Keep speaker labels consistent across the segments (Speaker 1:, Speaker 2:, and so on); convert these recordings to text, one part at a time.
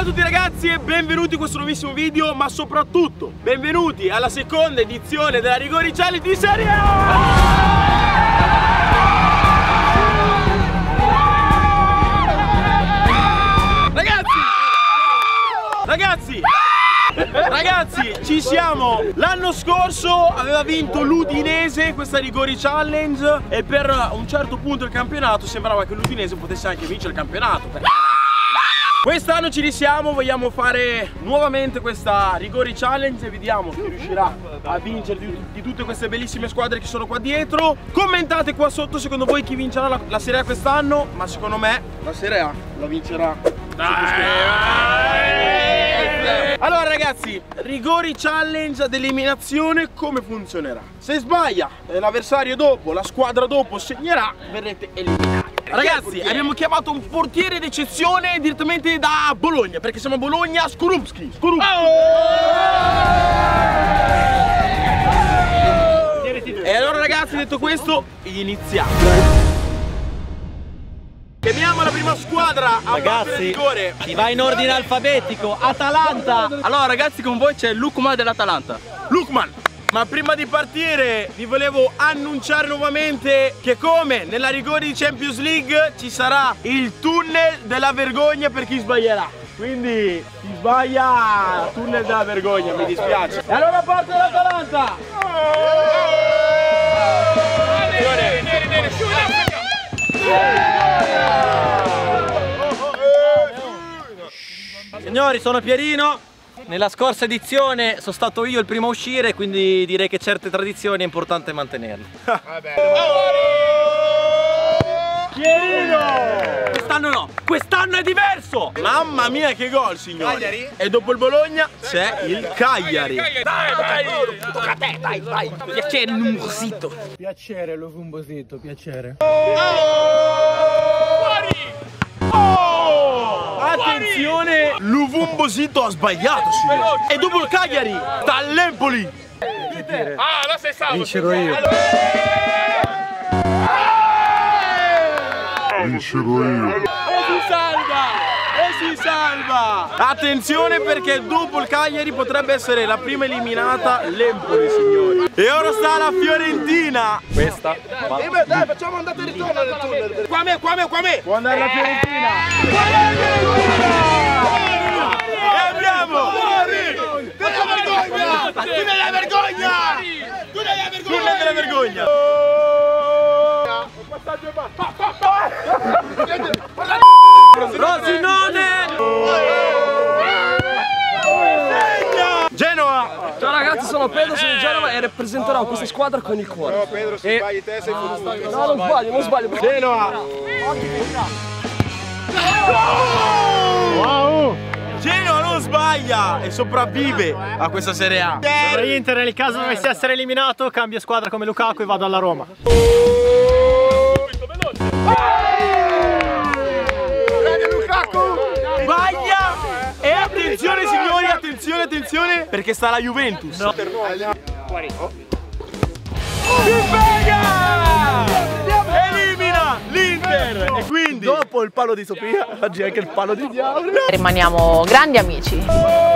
Speaker 1: a tutti ragazzi e benvenuti in questo nuovissimo video, ma soprattutto benvenuti alla seconda edizione della Rigori Challenge di Serie A! Ragazzi, ci siamo! L'anno scorso aveva vinto l'Udinese questa Rigori Challenge e per un certo punto del campionato sembrava che l'Udinese potesse anche vincere il campionato. Quest'anno ci risiamo, vogliamo fare nuovamente questa Rigori Challenge e vediamo chi riuscirà a vincere di tutte queste bellissime squadre che sono qua dietro. Commentate qua sotto secondo voi chi vincerà la Serie A quest'anno, ma secondo me la Serie A la vincerà. Allora ragazzi, Rigori Challenge ad eliminazione come funzionerà? Se sbaglia l'avversario dopo, la squadra dopo segnerà, verrete eliminati. Ragazzi, abbiamo chiamato un portiere d'eccezione direttamente da Bologna, perché siamo a Bologna, Skorupski. E allora ragazzi, detto questo, iniziamo. Chiamiamo la prima squadra.
Speaker 2: Ragazzi, si va in ordine alfabetico. Atalanta.
Speaker 3: Allora ragazzi, con voi c'è Lukman dell'Atalanta.
Speaker 1: Lukman. Ma prima di partire vi volevo annunciare nuovamente che come nella Rigori di Champions League ci sarà il tunnel della vergogna per chi sbaglierà. Quindi chi sbaglia, tunnel della vergogna, mi dispiace. E allora parte l'Atalanta.
Speaker 2: Signori, sono Pierino. Nella scorsa edizione sono stato io il primo a uscire, quindi direi che certe tradizioni è importante mantenerle.
Speaker 1: Pierino!
Speaker 2: Quest'anno no, quest'anno è diverso!
Speaker 1: Mamma mia che gol, signori! Cagliari? E dopo il Bologna c'è il Cagliari.
Speaker 2: Dai! Tocca a te, vai! Piacere, Lumbosito!
Speaker 4: Piacere, Lumbosito, piacere.
Speaker 1: Attenzione, Luvumbosito ha sbagliato, signori. E dopo il Cagliari sta l'Empoli.
Speaker 3: Ah, la sei salvo.
Speaker 4: Vincerò io.
Speaker 1: Vincerò io. E si salva! Attenzione perché dopo il Cagliari potrebbe essere la prima eliminata l'Empoli, signori. E ora sta la Fiorentina.
Speaker 2: Questa va.
Speaker 1: Dai, facciamo andata e ritorno nel tunnel. Qua me. Può andare la Fiorentina. E abbiamo tunnel della vergogna! Tunnel della vergogna!
Speaker 2: Rosinone!
Speaker 1: Genoa!
Speaker 5: Ciao ragazzi, sono Pedro, sono di Genova e rappresenterò questa squadra con il cuore.
Speaker 1: No, Pedro, se sbagli te sei fottuto.
Speaker 5: No, non sbaglio.
Speaker 1: Genoa! Wow! Genoa non sbaglia e sopravvive a questa Serie A.
Speaker 4: Sono Inter, nel caso dovessi essere eliminato, cambio squadra come Lukaku e vado alla Roma.
Speaker 1: Sbaglia! E attenzione signori, attenzione, perché sta la Juventus. No. Elimina l'Inter! E quindi
Speaker 4: Dopo il palo di Sofia, oggi anche il palo di Diavolo.
Speaker 6: Rimaniamo grandi amici.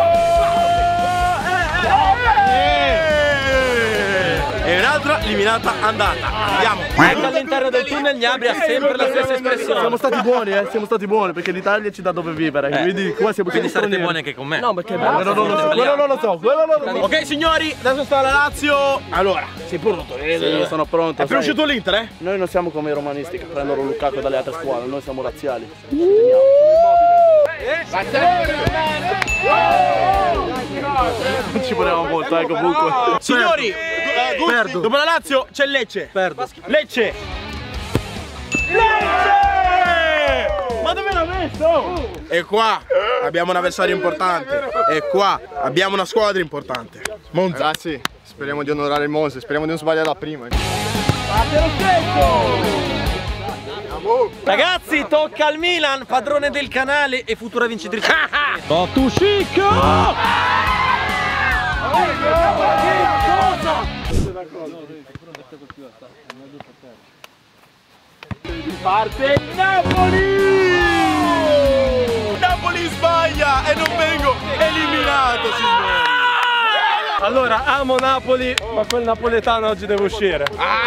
Speaker 1: E un'altra eliminata andata. Vediamo.
Speaker 2: Anche all'interno del tunnel Gnabry ha sempre la stessa espressione.
Speaker 4: Siamo stati buoni perché l'Italia ci dà dove vivere. Quindi qua siamo
Speaker 2: Quindi sarete buoni anche con me.
Speaker 5: No, perché
Speaker 4: Quello non lo so.
Speaker 1: Ok signori, adesso sta la Lazio. Allora, sei pronto?
Speaker 4: Sì, sono pronto.
Speaker 1: È appena uscito l'Inter, eh?
Speaker 4: Noi non siamo come i romanisti che prendono Lukaku dalle altre squadre, noi siamo razziali. Non ci voleva molto, comunque.
Speaker 1: Signori, dopo la Lazio c'è il Lecce.
Speaker 4: Perdo.
Speaker 1: Lecce! Ma dove l'ha messo? E qua abbiamo un avversario importante. E qua abbiamo una squadra importante. Monza.
Speaker 7: Ragazzi, speriamo di onorare il Monza, speriamo di non sbagliare la prima.
Speaker 2: Ragazzi, tocca al Milan, padrone del canale e futura vincitrice.
Speaker 1: Parte il Napoli! Napoli sbaglia e non
Speaker 4: Allora, amo Napoli, ma quel napoletano oggi deve uscire.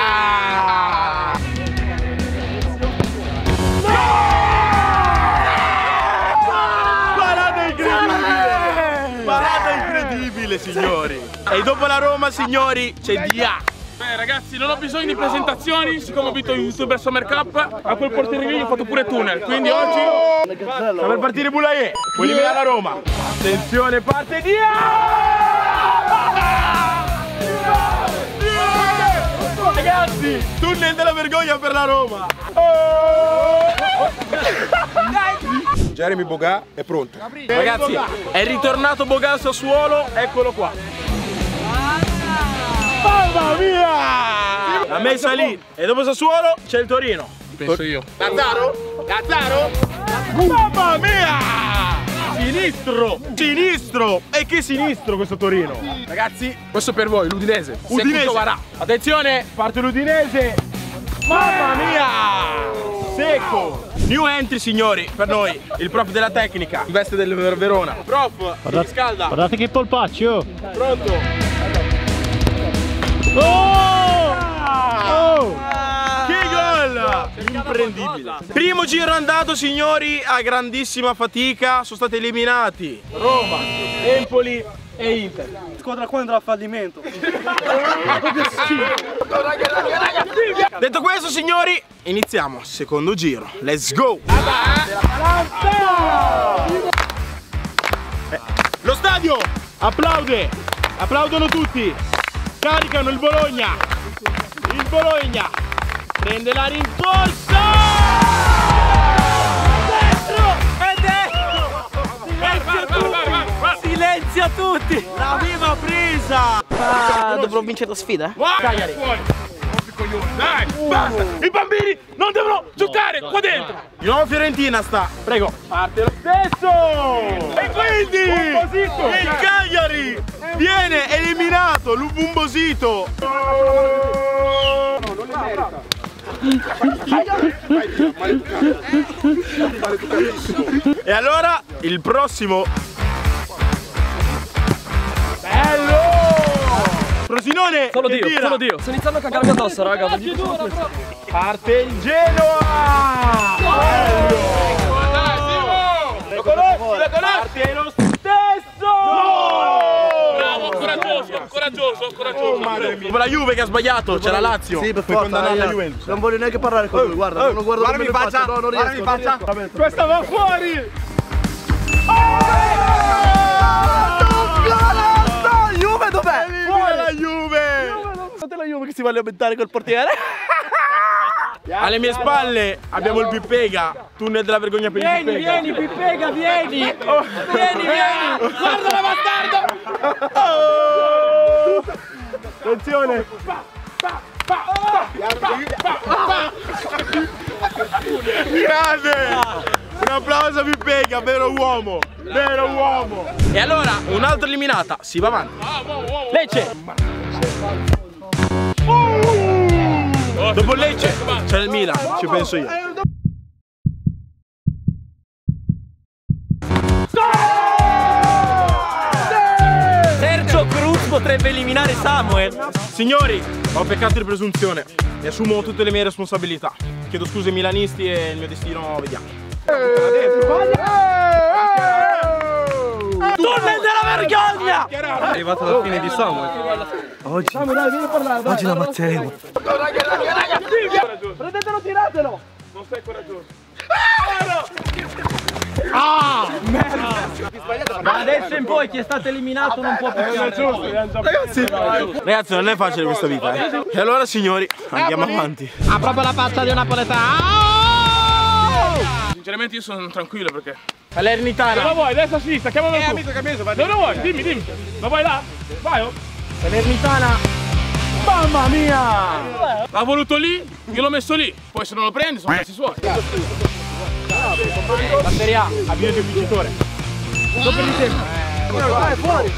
Speaker 1: Parata incredibile! Parata incredibile, signori! E dopo la Roma, signori, c'è Dia.
Speaker 3: Beh ragazzi, non ho bisogno di presentazioni, siccome ho vinto il YouTuber Summer Cup, a quel portiere lì ho fatto pure tunnel, quindi oggi
Speaker 1: Sta per partire Boulaye, può eliminare la Roma. Attenzione, parte Dia! Ragazzi, tunnel della vergogna per la Roma.
Speaker 7: Jeremy Boga è pronto.
Speaker 1: Ragazzi, è ritornato Boga al Sassuolo, eccolo qua. Mamma mia! La messa lì. E dopo Sassuolo c'è il Torino.
Speaker 3: penso io.
Speaker 1: Lazzaro? Lazzaro? Mamma mia! Sinistro! Sinistro! E che sinistro questo Torino!
Speaker 3: Ragazzi, questo per voi, l'Udinese.
Speaker 1: Udinese! Attenzione, parte l'Udinese! Mamma mia! Secco! New entry, signori, per noi, il prof della tecnica, in veste del Verona. Prof, si riscalda.
Speaker 4: Guardate che polpaccio!
Speaker 1: Pronto?
Speaker 4: Oh!
Speaker 1: Che gol! Imprendibile. Primo giro andato, signori, a grandissima fatica. Sono stati eliminati Roma, Empoli e Inter.
Speaker 4: Squadra qua andrà a fallimento.
Speaker 1: Detto questo, signori, iniziamo. Secondo giro. Let's go! Lo stadio applaude. Applaudono tutti. Caricano il Bologna. Il Bologna prende la rincorsa. Dentro! È dentro! Silenzio tutti! L'aveva presa!
Speaker 5: Dovrò vincere la sfida?
Speaker 1: Cagliari!
Speaker 3: Dai, basta! I bambini non devono giocare qua dentro!
Speaker 1: Di nuovo Fiorentina sta! Prego! Parte lo stesso! E quindi il Cagliari viene eliminato! L'Ubumbosito! E allora il prossimo. Bello! Frosinone!
Speaker 5: Solo
Speaker 1: che
Speaker 5: Dio,
Speaker 1: tira.
Speaker 5: solo Dio. Sto iniziando a cagarmi addosso, raga.
Speaker 1: Parte il Genoa! Bello! Lo conosci? Parte lo stesso!
Speaker 3: Bravo, coraggioso, coraggioso, coraggioso.
Speaker 1: Come la Juve che ha sbagliato, c'è la Lazio.
Speaker 8: Sì, per
Speaker 1: Puoi
Speaker 8: forza,
Speaker 1: condannare la
Speaker 8: ragazzi.
Speaker 1: Juventus.
Speaker 8: Non voglio neanche parlare con lui, guarda, non guardo
Speaker 7: guardami in faccia,
Speaker 8: no, non riesco,
Speaker 7: guardami in faccia.
Speaker 1: Questa va fuori!
Speaker 8: Juve dov'è?
Speaker 1: Fuori la Juve!
Speaker 8: Non te la Juve che si va a lamentare col portiere?
Speaker 1: Alle mie spalle abbiamo il Pippega, tunnel della vergogna per il Pippega.
Speaker 5: Vieni, Pippega, vieni! Vieni! Guarda la bastardo!
Speaker 1: Attenzione! Grande! Un applauso a Pippega, vero uomo! Vero uomo! E allora, un'altra eliminata, si va avanti. Lecce! Dopo Lecce c'è il Milan, ci penso io.
Speaker 2: Sergio Cruz potrebbe eliminare Samuel.
Speaker 1: Signori, ho peccato di presunzione e assumo tutte le mie responsabilità. Chiedo scuse ai milanisti e il mio destino vediamo.
Speaker 2: Tunnel della vergogna!
Speaker 4: È arrivata la fine di Samuel.
Speaker 8: Oggi la mazzeremo.
Speaker 5: Prendetelo, tiratelo!
Speaker 3: Non sei coraggioso.
Speaker 2: Da adesso in poi chi è stato eliminato non può più
Speaker 1: Ragazzi, non è facile questa vita, eh. E allora, signori, andiamo avanti.
Speaker 5: Ha proprio la faccia di un napoletano!
Speaker 3: Sinceramente io sono tranquillo perché.
Speaker 1: Salernitana.
Speaker 3: Dove vuoi? Destra o sinistra? Chiamalo tu. Dove vuoi? Dimmi. Ma vai là? Vai. Oh.
Speaker 1: Salernitana. Mamma mia!
Speaker 3: L'ha voluto lì, io l'ho messo lì. Poi se non lo prendi sono cazzi suoi.
Speaker 1: La Serie A ha bisogno di un vincitore. Dopo di tempo. Vai fuori.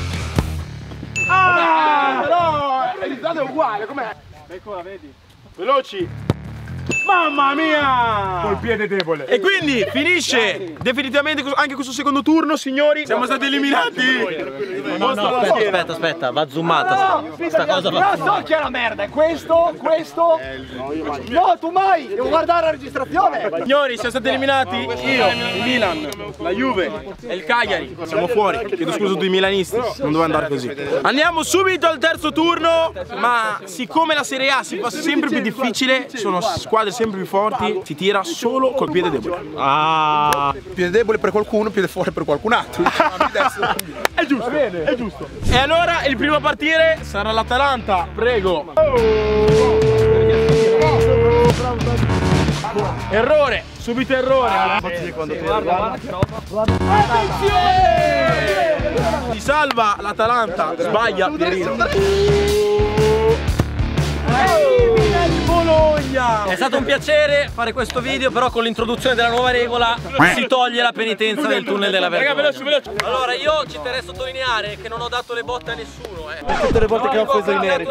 Speaker 1: Però il risultato è uguale, com'è? Eccola, vedi. Veloci. Mamma mia!
Speaker 7: Col piede debole.
Speaker 1: E quindi finisce definitivamente anche questo secondo turno, signori. Siamo stati eliminati.
Speaker 2: No, aspetta, va zoomata. Sta cosa va zoomata.
Speaker 8: So che è una merda, è questo. No, tu mai! Devo guardare la registrazione!
Speaker 1: Signori, siamo stati eliminati io, il Milan, la Juve e il Cagliari. Siamo fuori. Chiedo scusa a tutti i milanisti, non doveva andare così. Andiamo subito al terzo turno, ma siccome la Serie A si fa sempre più difficile, ci sono squadre sempre più forti, si tira solo col piede debole.
Speaker 7: Piede debole per qualcuno, piede forte per qualcun altro.
Speaker 1: È giusto, è giusto. E allora il primo a partire sarà l'Atalanta, prego. Errore, subito errore. Attenzione! Si salva l'Atalanta, sbaglia Pierino. Bologna!
Speaker 2: È stato un piacere fare questo video, però con l'introduzione della nuova regola si toglie la penitenza del tunnel della vergogna.
Speaker 3: Veloce.
Speaker 2: Allora io ci terrei a sottolineare che non ho dato le botte a nessuno.
Speaker 8: Tutte le volte che ho offeso i neri.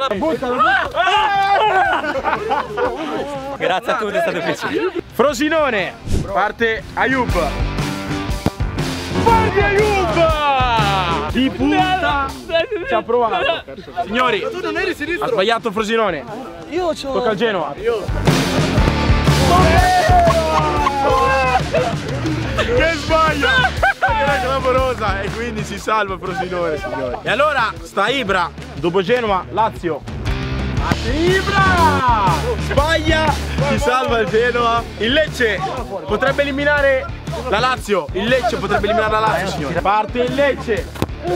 Speaker 2: Grazie a tutti, è stato un piacere.
Speaker 1: Frosinone, parte Ayub. Parte Ayub! Di punta ci ha provato. Signori, ha sbagliato Frosinone.
Speaker 8: Io c'ho...
Speaker 1: Tocca al Genoa. Che sbaglia! Era clamorosa e quindi si salva Frosinone, signori. E allora sta Ibra, dopo Genoa, Lazio. Ibra! Sbaglia, si salva il Genoa. Il Lecce potrebbe eliminare la Lazio. Il Lecce potrebbe eliminare la Lazio, signori. Parte il Lecce.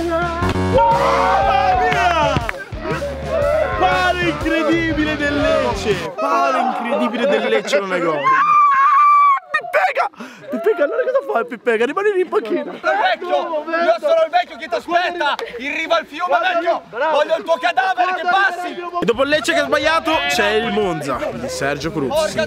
Speaker 1: Palo incredibile del Lecce. Palo incredibile del Lecce non è gol.
Speaker 8: Pippega, allora cosa fa il Pippega? Rimani lì in panchina.
Speaker 5: Io sono il vecchio che ti aspetta in riva al fiume, vecchio. Voglio il tuo cadavere che passi.
Speaker 1: E dopo il Lecce che ha sbagliato c'è il Monza di Sergio Cruz.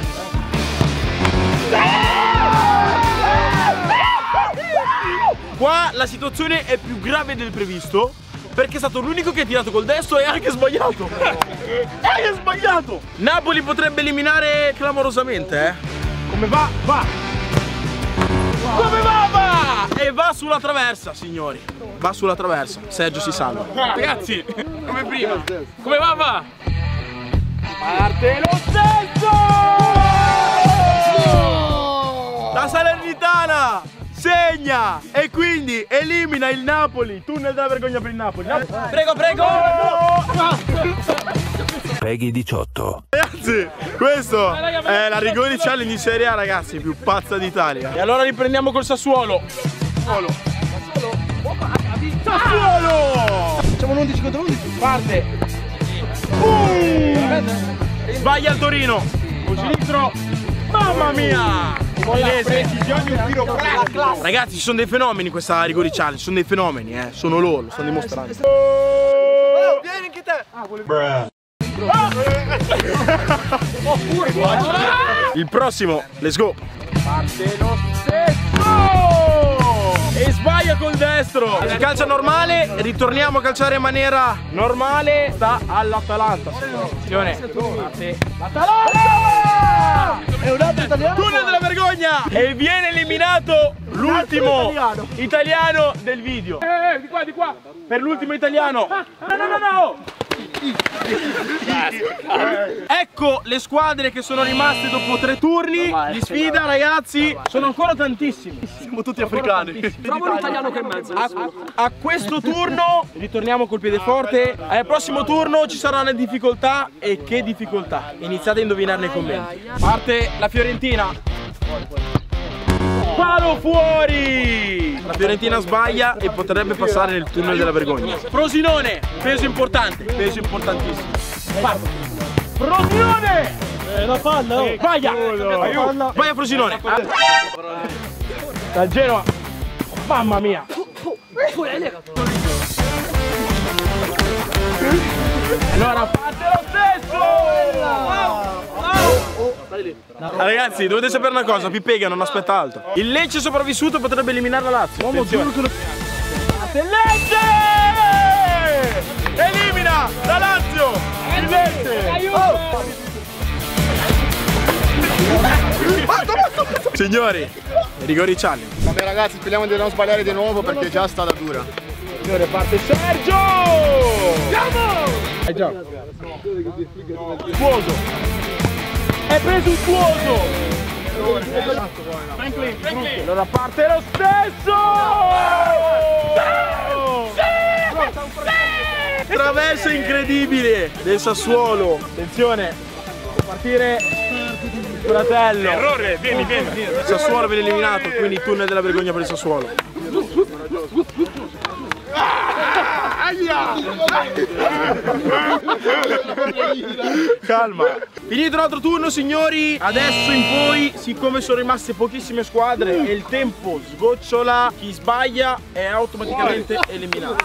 Speaker 1: Qua la situazione è più grave del previsto, perché è stato l'unico che ha tirato col destro e ha anche sbagliato. E ha sbagliato. Napoli potrebbe eliminare clamorosamente, Come va? Va! Come va? Va! E va sulla traversa, signori. Va sulla traversa. Sergio si salva.
Speaker 3: Ragazzi, come prima. Come va? Va!
Speaker 1: Parte lo stesso! La Salernitana segna e quindi elimina il Napoli. Tunnel della vergogna per il Napoli.
Speaker 2: Prego!
Speaker 9: Peggy 18.
Speaker 1: Ragazzi, questo è la Rigoni Challenge in Serie A, ragazzi, più pazza d'Italia. E allora riprendiamo col Sassuolo. Sassuolo!
Speaker 8: Facciamo un 11 contro 11.
Speaker 1: Parte. Sbaglia il Torino. Col sinistro. Mamma mia! Ragazzi, ci sono dei fenomeni in questa Rigoni Challenge. Sono dei fenomeni, Sono loro, lo stanno dimostrando.
Speaker 8: Vieni anche te.
Speaker 1: Il prossimo, let's go. Parte lo stesso e sbaglia col destro. Si calcia normale, ritorniamo a calciare in maniera normale. Sta all'Atalanta. Attenzione, l'Atalanta
Speaker 8: È un altro italiano.
Speaker 1: tunnel della vergogna e viene eliminato l'ultimo italiano del video.
Speaker 3: Di qua.
Speaker 1: Per l'ultimo italiano. No. Ecco le squadre che sono rimaste dopo 3 turni di sfida, ragazzi. Sono ancora tantissimi.
Speaker 8: Siamo tutti africani.
Speaker 5: Trovo un italiano che è in mezzo.
Speaker 1: A questo turno ritorniamo col piede forte. Al prossimo turno ci saranno difficoltà. E che difficoltà? Iniziate a indovinare nei commenti. Parte la Fiorentina. Palo fuori! La Fiorentina sbaglia e potrebbe passare nel tunnel della vergogna. Frosinone, peso importante, peso importantissimo. Parte. Frosinone!
Speaker 8: La palla, oh.
Speaker 1: Sbaglia! Sbaglia Frosinone! Dal Genoa! Mamma mia! Allora parte lo stesso! Ragazzi, dovete sapere una cosa, Pippega non aspetta altro. Il Lecce sopravvissuto potrebbe eliminare la Lazio. Attenzione. Il Lecce! Elimina la Lazio! Il Lecce! Signori, rigori challenge.
Speaker 7: Vabbè ragazzi, speriamo di non sbagliare di nuovo perché già è stata dura.
Speaker 1: Signore, parte Sergio! Andiamo! Già. Scuoso. È preso il scuoso. Allora parte lo stesso! Traverso incredibile del Sassuolo. Attenzione, può partire il fratello.
Speaker 3: Errore, vieni.
Speaker 1: Il Sassuolo viene eliminato, quindi tunnel della vergogna per il Sassuolo. Calma. Finito un altro turno, signori. Adesso in poi, siccome sono rimaste pochissime squadre e il tempo sgocciola, chi sbaglia è automaticamente eliminato.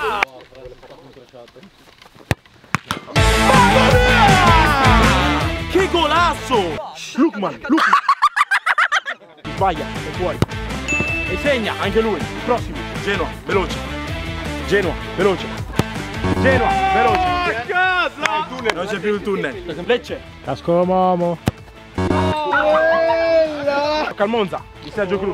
Speaker 1: Mamma mia! Che golasso! Lukman. Sbaglia, è fuori. E segna anche lui. Prossimo. Genoa, veloce. Genoa, veloce. A casa! Non c'è più il tunnel. Lecce.
Speaker 4: Casco Momo.
Speaker 1: Tocca al Monza di Sergio Cruz.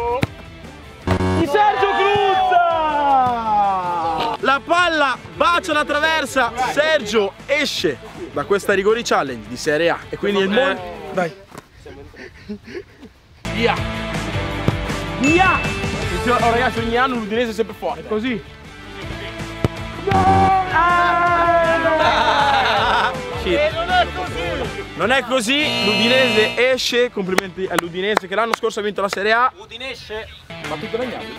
Speaker 1: La palla bacia la traversa. Sergio esce da questa rigori challenge di Serie A. E quindi il Monza. Dai. Via. Attenzione, oh, ragazzi, ogni anno l'Udinese è sempre fuori. Così. Non è così, l'Udinese esce, complimenti all'Udinese che l'anno scorso ha vinto la Serie A.
Speaker 2: Udinese.
Speaker 1: Ma tutto bagnato.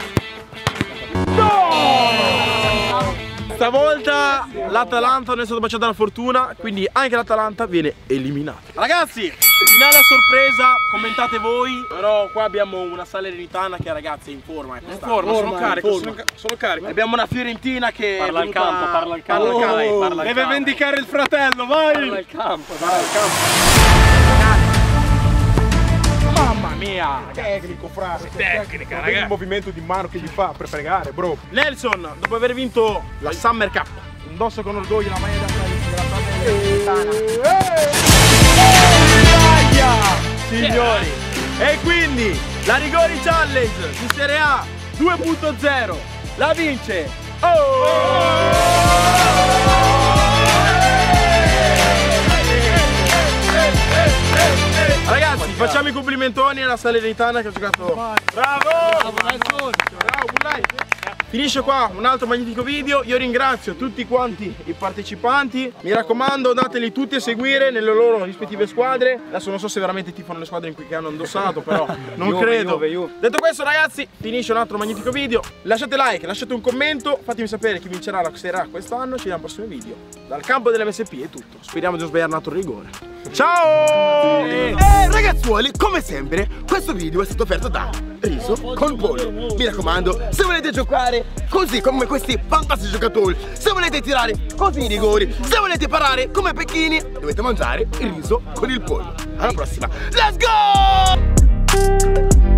Speaker 1: No! Stavolta l'Atalanta non è stata baciata dalla fortuna, quindi anche l'Atalanta viene eliminata. Ragazzi, finale a sorpresa, commentate voi. Però qua abbiamo una Salernitana che ragazzi è in forma.
Speaker 3: Sono carico.
Speaker 1: Abbiamo una Fiorentina che
Speaker 2: Parla al campo, parla al campo.
Speaker 1: Deve vendicare il fratello, vai!
Speaker 2: Parla al campo.
Speaker 1: Mamma mia! Tecnico, frase.
Speaker 3: Tecnica,
Speaker 7: Il
Speaker 3: ragazzi.
Speaker 7: movimento di mano che gli fa per fregare, bro.
Speaker 1: Nelson, dopo aver vinto la Summer Cup, indossa con orgoglio la maglia della Salernitana. Signori! E quindi la rigori challenge di Serie A 2.0 la vince! Ragazzi, facciamo i complimentoni alla Salernitana che ha giocato. Bravo! Bullai! Finisce qua un altro magnifico video. Io ringrazio tutti quanti i partecipanti. Mi raccomando, dateli tutti a seguire nelle loro rispettive squadre. Adesso non so se veramente tifano le squadre in cui che hanno indossato, però non credo. Detto questo, ragazzi, finisce un altro magnifico video. Lasciate like, lasciate un commento, fatemi sapere chi vincerà la Serie A quest'anno. Ci vediamo al prossimo video. Dal campo dell'MSP è tutto. Speriamo di non sbagliare un altro rigore. Ciao!
Speaker 7: Ragazzuoli, come sempre, questo video è stato offerto da Riso con Pollo. Mi raccomando, se volete giocare così come questi fantastici giocatori, se volete tirare così i rigori, se volete parare come Pechini, dovete mangiare il riso con il pollo. Alla prossima, let's go!